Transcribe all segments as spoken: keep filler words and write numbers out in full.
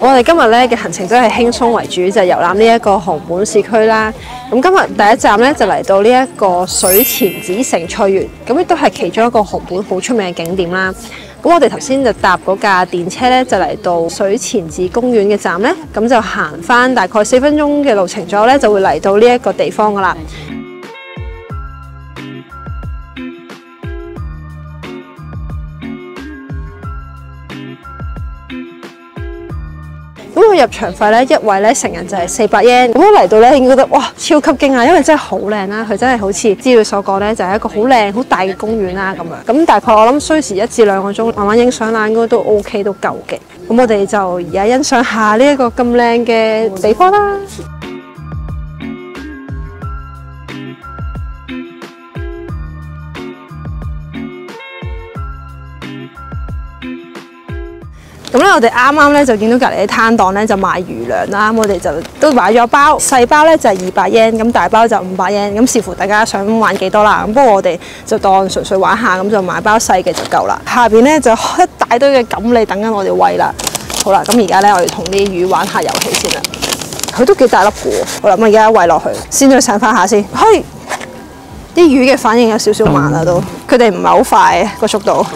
我哋今日咧嘅行程都係輕鬆為主，就係遊覽呢一個熊本市區啦。咁今日第一站咧就嚟到呢一個水前寺成菜園，咁亦都係其中一個熊本好出名嘅景點啦。咁我哋頭先就搭嗰架電車咧，就嚟到水前寺公園嘅站咧，咁就行翻大概四分鐘嘅路程左右咧，就會嚟到呢一個地方噶啦。咁佢入場費咧，一位咧成人就係四百yen。咁我嚟到咧，已經覺得哇超級驚訝，因為真係好靚啦！佢真係好似資料所講咧，就係一個好靚好大嘅公園啦咁樣。咁大概我諗需時一至兩個鐘，慢慢影相啦，應該都 OK 都夠嘅。咁我哋就而家欣賞下呢一個咁靚嘅地方啦。咁咧，我哋啱啱咧就見到隔離啲攤檔咧就賣魚糧啦，咁我哋就都買咗包，細包咧就係二百yen，咁大包就五百yen，咁視乎大家想玩幾多啦。咁不過我哋就當純粹玩下，咁就買包細嘅就夠啦。下邊咧就一大堆嘅錦鯉等緊我哋餵啦。好啦，咁而家咧我哋同啲魚玩下遊戲先啦。佢都幾大粒嘅喎。好啦，咁而家餵落去，先再上翻下先。嘿，啲魚嘅反應有少少慢啦都，佢哋唔係好快個速度。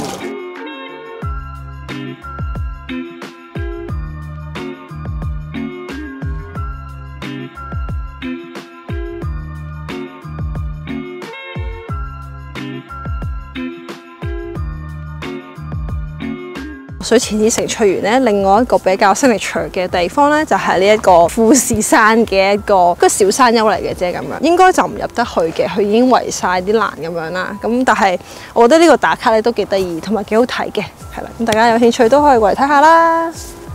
水前寺成菜園咧，另外一個比較signature嘅地方咧，就係呢一個富士山嘅一個個小山丘嚟嘅啫，咁樣應該就唔入得去嘅，佢已經圍晒啲欄咁樣啦。咁但係我覺得呢個打卡咧都幾得意，同埋幾好睇嘅，係啦。咁大家有興趣都可以過嚟睇下啦。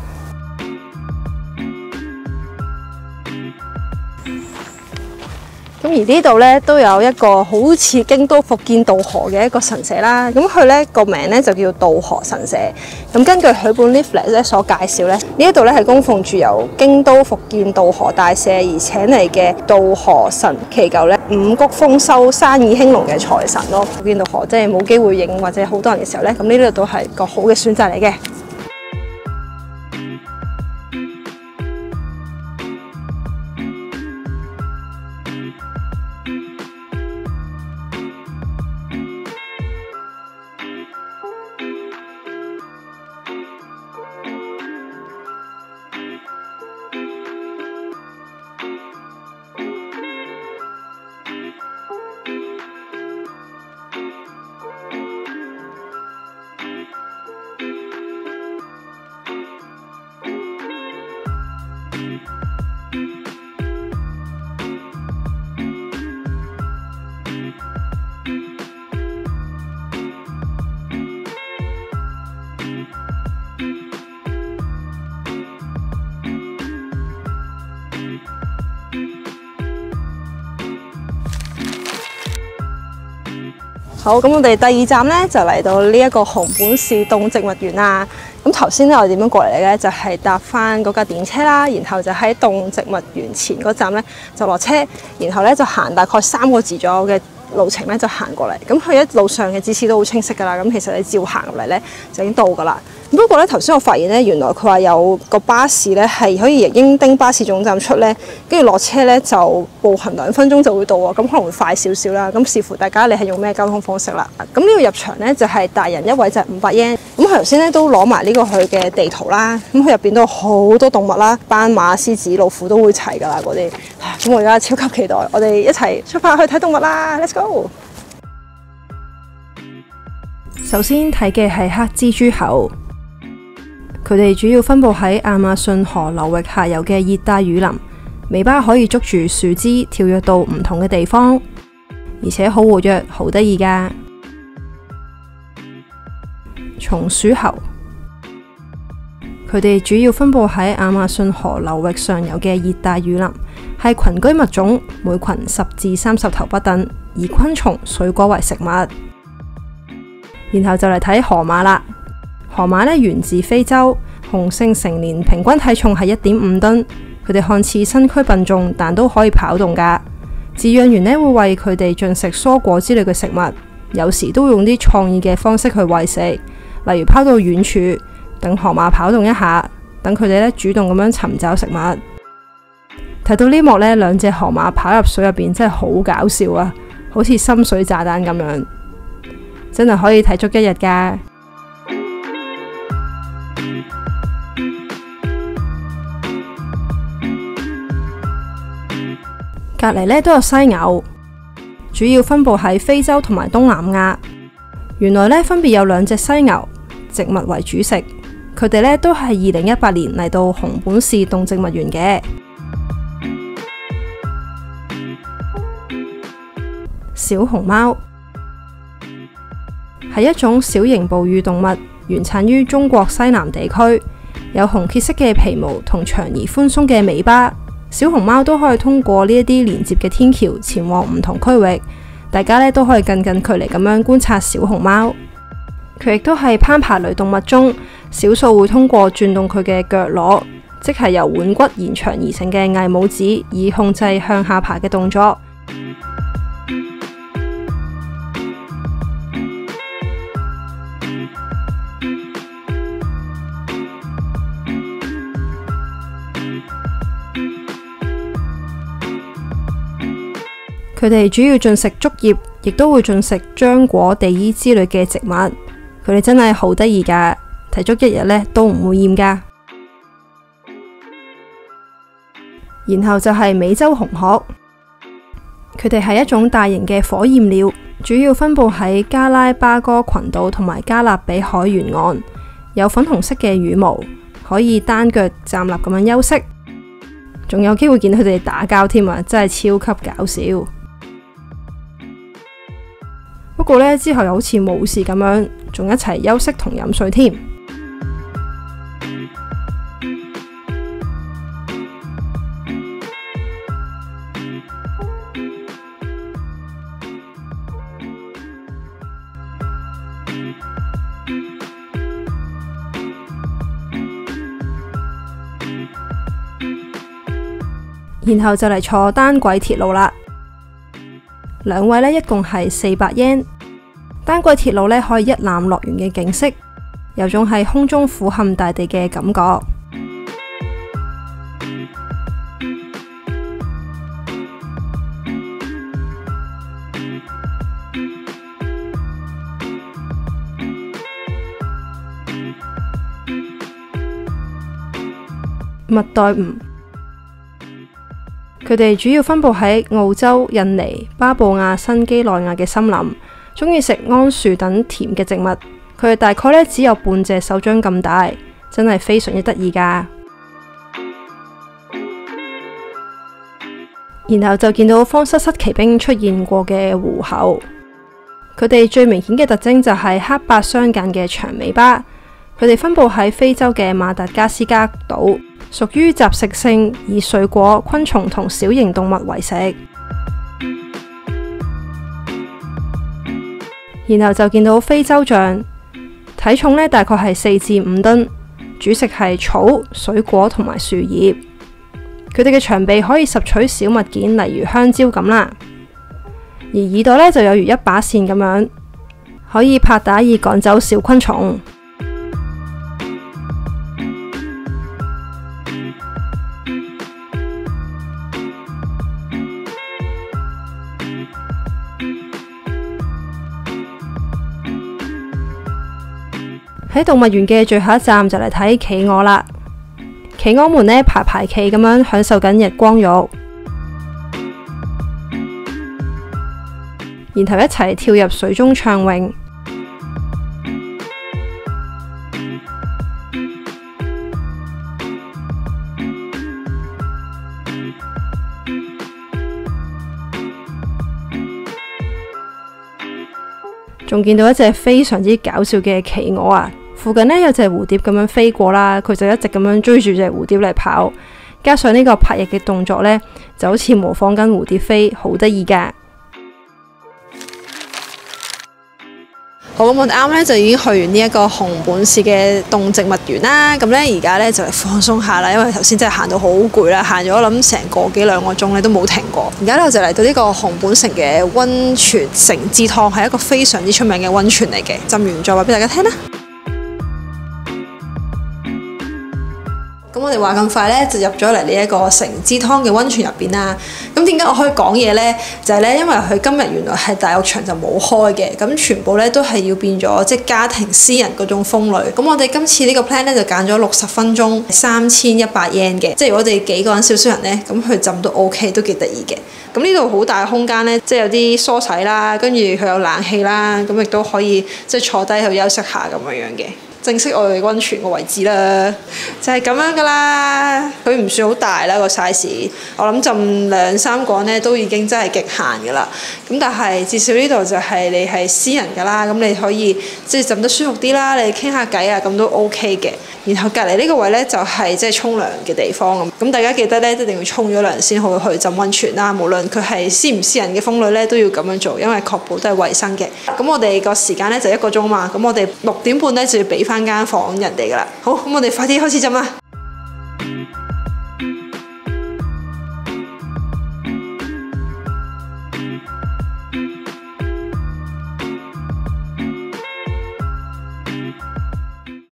咁而呢度咧都有一個好似京都伏見稻荷嘅一個神社啦。咁佢咧個名咧就叫稻荷神社。咁根據佢本 leaflet 咧所介紹咧，呢一度咧係供奉住由京都伏見稻荷大社而請嚟嘅稻荷神，祈求咧五穀豐收、生意興隆嘅財神咯。伏見稻荷即係冇機會影或者好多人嘅時候咧，咁呢度都係個好嘅選擇嚟嘅。好，咁我哋第二站咧就嚟到呢一個熊本市動植物園啦。咁頭先咧我哋點樣過嚟咧？就係搭翻嗰架電車啦，然後就喺動植物園前嗰站咧就落車，然後咧就行大概三個字左右嘅路程咧就行過嚟。咁佢一路上嘅指示都好清晰㗎啦。咁其實你照行入嚟咧就已經到㗎啦。不過咧頭先我發現咧，原來佢話有個巴士咧係可以由英丁巴士總站出咧，跟住落車咧就步行兩分鐘就會到啊。咁可能會快少少啦。咁視乎大家你係用咩交通方式啦。咁呢個入場咧就係大人一位就係五百yen。咁佢頭先咧都攞埋呢個佢嘅地圖啦。咁佢入邊都有好多動物啦，斑馬、獅子、老虎都會齊㗎啦嗰啲。咁我而家超級期待，我哋一齊出發去睇動物啦 ！Let's go！ 首先睇嘅係黑蜘蛛猴。佢哋主要分布喺亞馬遜河流域下游嘅熱帶雨林，尾巴可以捉住樹枝，跳躍到唔同嘅地方，而且好活躍，好得意㗎。松鼠猴，佢哋主要分布喺亞馬遜河流域上游嘅熱帶雨林，係群居物種，每群十至三十頭不等，以昆蟲、水果為食物。然後就嚟睇河馬啦。河馬咧源自非洲，雄性成年平均體重係一點五噸。佢哋看似身軀笨重，但都可以跑動㗎。飼養員咧會為佢哋進食蔬果之類嘅食物，有時都會用啲創意嘅方式去餵食，例如拋到遠處，等河馬跑動一下， 等佢哋咧主動咁樣尋找食物。睇到呢幕呢，兩隻河馬跑入水入邊，真係好搞笑啊！好似深水炸彈咁樣，真係可以睇足一日噶。隔籬呢都有犀牛，主要分布喺非洲同埋東南亞。原來呢，分別有兩隻犀牛，植物為主食。佢哋呢都係二零一八年嚟到熊本市動植物園嘅。小熊貓係一種小型哺乳動物，原產於中國西南地區，有紅褐色嘅皮毛同長而寬鬆嘅尾巴。小熊貓都可以通過呢一啲連接嘅天橋前往唔同區域，大家呢都可以近近距離咁樣觀察小熊貓。佢亦都係攀爬類動物中少數會通過轉動佢嘅腳踝，即係由腕骨延長而成嘅藝拇指，以控制向下爬嘅動作。佢哋主要進食竹葉，亦都會進食漿果、地衣之類嘅植物。佢哋真係好得意噶，睇足一日呢都唔會厭噶。然後就係美洲紅鶴，佢哋係一種大型嘅火焰鳥，主要分布喺加拉巴哥群島同埋加勒比海沿岸，有粉紅色嘅羽毛，可以單腳站立咁樣休息，仲有機會見到佢哋打交添啊！真係超級搞笑。不過呢，之後又好似冇事咁樣，仲一齊休息同飲水添。然後就嚟坐單軌鐵路啦。兩位呢，一共係四百yen。單軌鐵路呢，可以一覽樂園嘅景色，有種喺空中俯瞰大地嘅感覺。蜜袋鼯，佢哋主要分布喺澳洲、印尼、巴布亞新畿內亞嘅森林，中意食桉樹等甜嘅植物。佢哋大概呢只有半隻手掌咁大，真係非常之得意噶。然後就見到荒失失奇兵出現過嘅狐猴，佢哋最明顯嘅特徵就係黑白相間嘅長尾巴。佢哋分布喺非洲嘅馬達加斯加島，屬於雜食性，以水果、昆蟲同小型動物為食。然後就見到非洲象，體重呢大概係四至五噸，主食係草、水果同埋樹葉。佢哋嘅長鼻可以拾取小物件，例如香蕉咁啦。而耳朵呢就有如一把扇咁樣，可以拍打以趕走小昆蟲。喺動物園嘅最後一站就嚟睇企鵝啦。企鵝們呢排排企咁樣享受緊日光浴，然後一齊跳入水中暢泳。仲見到一隻非常之搞笑嘅企鵝啊！附近呢有隻蝴蝶咁樣飛過啦，佢就一直咁樣追住隻蝴蝶嚟跑，加上呢個拍翼嘅動作呢，就好似模仿緊蝴蝶飛，好得意噶。 好，咁我哋啱咧就已經去完呢一個熊本市嘅動植物園啦。咁咧而家咧就嚟放鬆下啦，因為頭先真係行到好攰啦，行咗我諗成個幾兩個鐘咧都冇停過。而家咧我就嚟到呢個熊本城嘅溫泉城之湯，係一個非常之出名嘅溫泉嚟嘅。浸完再話俾大家聽啦。 咁我哋話咁快咧就入咗嚟呢一個成之湯嘅溫泉入邊啦。咁點解我可以講嘢咧？就係咧，因為佢今日原來係大浴場就冇開嘅，咁全部咧都係要變咗即係家庭私人嗰種風呂。咁我哋今次呢個 plan 咧就揀咗六十分鐘三千一百 yen 嘅，即係如果我哋幾個人少少人咧，咁去浸都 OK， 都幾得意嘅。咁呢度好大空間咧，即係有啲梳洗啦，跟住佢有冷氣啦，咁亦都可以即係坐低去休息下咁樣樣嘅。正式我哋溫泉個位置啦，就係咁樣噶啦。佢唔算好大啦個 size， 我諗浸兩三個人咧都已經真係極限噶啦。咁但係至少呢度就係你係私人噶啦，咁你可以即係浸得舒服啲啦，你傾下偈啊咁都 OK 嘅。然後隔離呢個位咧就係即係沖涼嘅地方咁，咁大家記得咧一定要沖咗涼先好去浸溫泉啦。無論佢係私唔私人嘅風呂咧都要咁樣做，因為確保都係衞生嘅。咁我哋個時間咧就一個鐘嘛，咁我哋六點半咧就要俾翻間房人哋噶啦。好，咁我哋快啲開始浸啦。